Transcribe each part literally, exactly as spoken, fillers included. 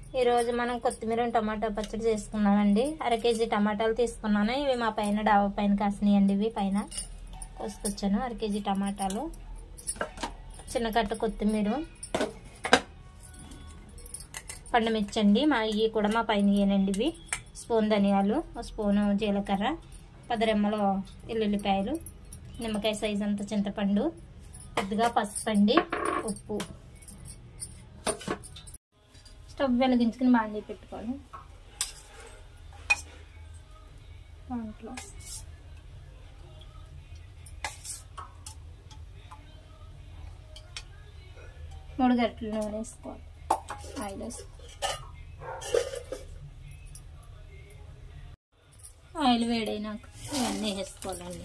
ఈ రోజు మనం కొత్తిమీర టమాటా పచ్చడి చేసుకున్నామండి. అర కేజీ టమాటాలు తీసుకున్నాను. ఇవి మా పైన డాబా పైన కాసినాయండి. ఇవి పైన కోసుకొచ్చాను. అర కేజీ టమాటాలు, చిన్న కట్ట కొత్తిమీర, పండుమిర్చండి మా ఇవి కూడా మా పైన ఇవేనండి. ఇవి స్పూన్ ధనియాలు, ఒక స్పూను జీలకర్ర, పది రెమ్మలు ఎల్లుల్లిపాయలు, నిమ్మకాయ సైజు అంత చింతపండు, కొద్దిగా పసుపు అండి, ఉప్పు. స్టవ్ వెలిగించుకుని బాండీ పెట్టుకోవాలి. దాంట్లో మూడు గంటలు నూనె వేసుకోవాలి. ఆయిల్ వేసుకోవాలి. ఆయిల్ వేడైనాక ఇవన్నీ వేసుకోవాలండి.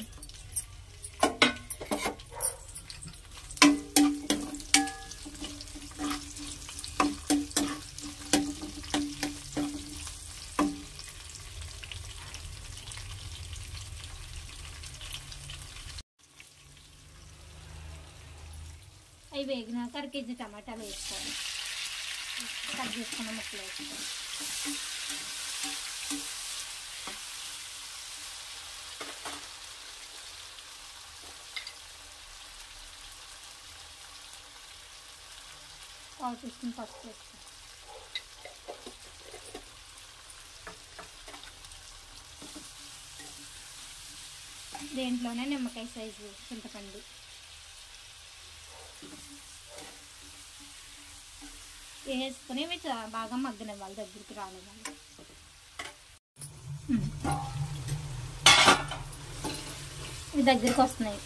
అవి వేగినాక అర కేజీ టమాటాలు వేసుకోవాలి. కట్ చేసుకున్న ముక్కలు వేసుకోవాలి. పావు టీ స్పూన్ పసుపు వేసుకోవాలి. దేంట్లోనే నిమ్మకాయ సైజు చింతపండు, వేసుకుని ఇవి బాగా మగ్గనివ్వాలి, దగ్గరికి రానివ్వాలి. ఇవి దగ్గరికి వస్తున్నాయి.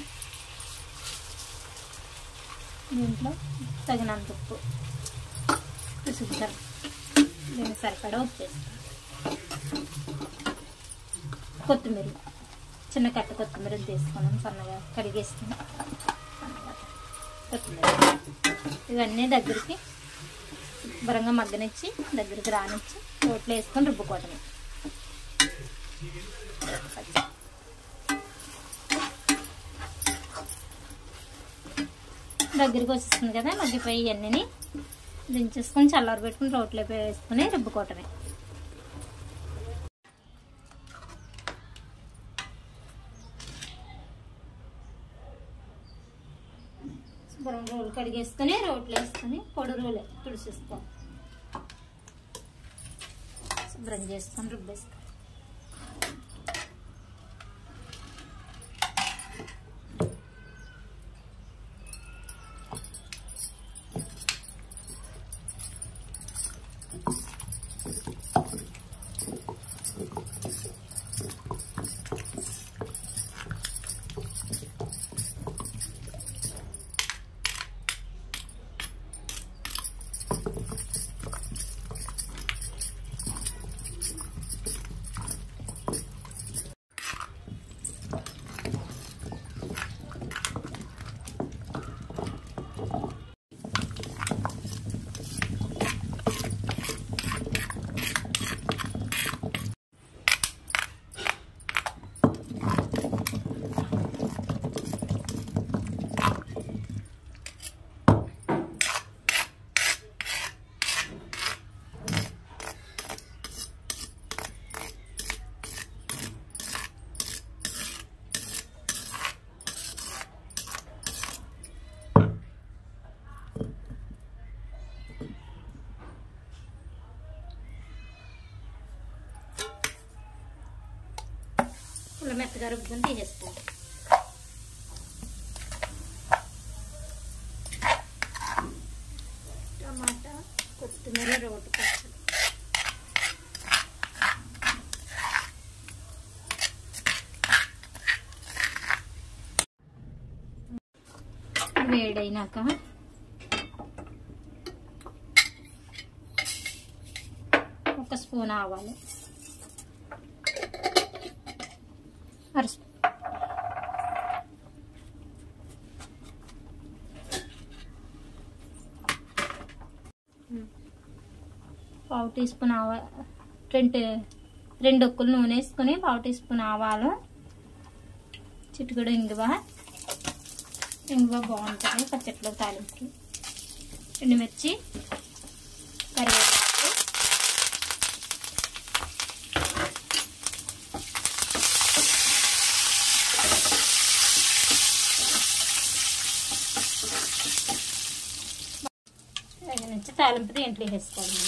దీంట్లో తగినంత ఉప్పు, శుద్ధం, దీనికి సరిపడా ఉప్పు వేస్తాం. కొత్తిమీర, చిన్న కట్ట కొత్తిమీర తీసుకున్నాం, సన్నగా కడిగేసుకుని కొత్తిమీర. ఇవన్నీ దగ్గరికి శుభ్రంగా మగ్గనిచ్చి దగ్గరికి రానిచ్చి రోట్లో వేసుకొని రుబ్బుకోవటమే. దగ్గరికి వచ్చేస్తుంది కదా, మగ్గిపోయి ఇవన్నీ దించేసుకొని చల్లారి పెట్టుకుని రోట్లో వేసుకుని రుబ్బుకోవటమే. శుభ్రం రోలు కడిగేసుకొని రోట్లో వేసుకొని పొడి రోలే తుడిసేసుకోవాలి. శుభ్రం చేసుకొని రుబ్బేసుకోవాలి. ఇలా మెత్తగా రుబ్బుకొని తీసేసుకోవాలి. టమాటా కొత్తిమీర రోటి పచ్చడి. వేడైనాక ఒక స్పూన్ ఆవాలు, అర స్పూన్ పావు టీ స్పూన్ ఆవా రెండు రెండు ఒక్కలు నూనె వేసుకొని పావు టీ స్పూన్ ఆవాలు, చిటికెడు ఇంగువ. ఇంగువ బాగుంటుంది పచ్చట్లో తాలింపుకి. ఎండుమిర్చి, కరివేపాకు, పచ్చిమిర్చి తాలింపు దీంట్లో వేసుకోవడం,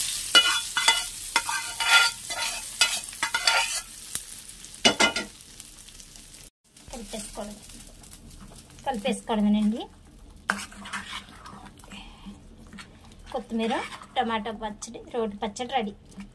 కలిపేసుకోవడం కలిపేసుకోవడమేనండి. కొత్తిమీర టమాటా పచ్చడి రోటి పచ్చడి రెడీ.